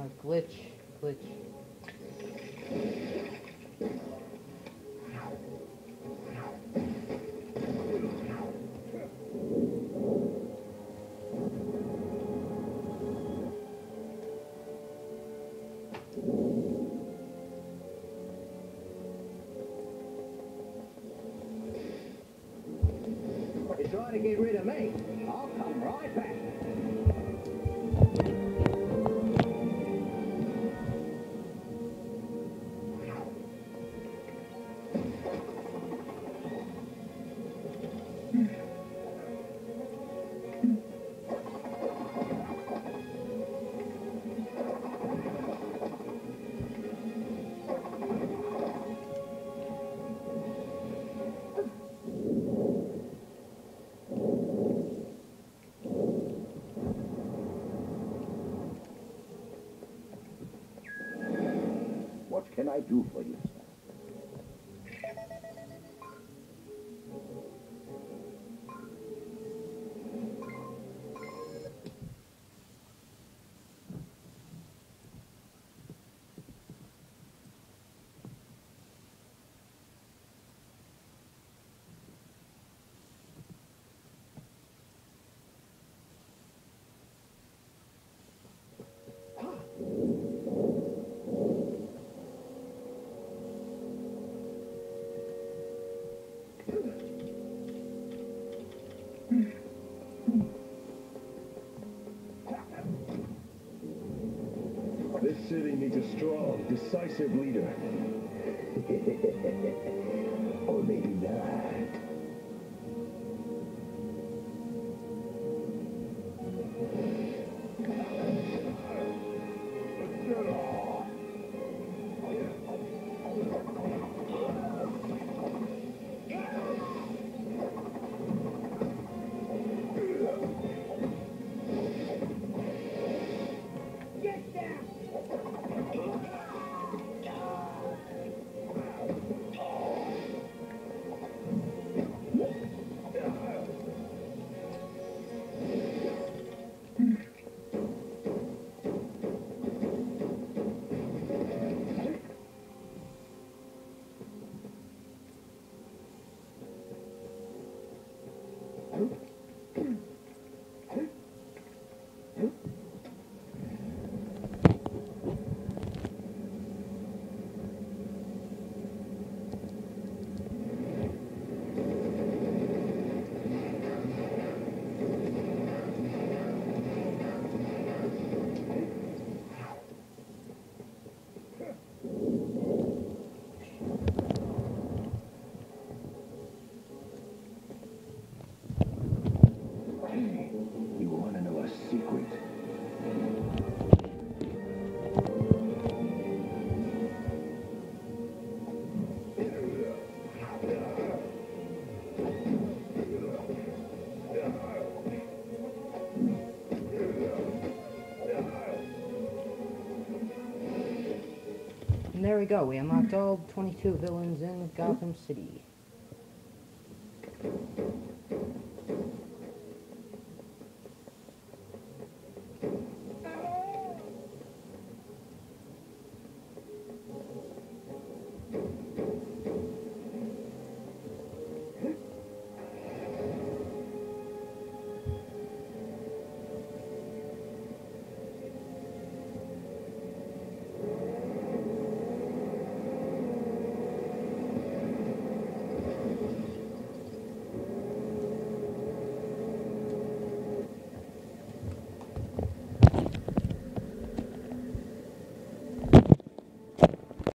Glitch. Glitch. You're trying to get rid of me. I'll come right back. What can I do for you, sir? This city needs a strong, decisive leader. Or maybe not. You want to know a secret? And there we go. We unlocked all 22 villains in Gotham City.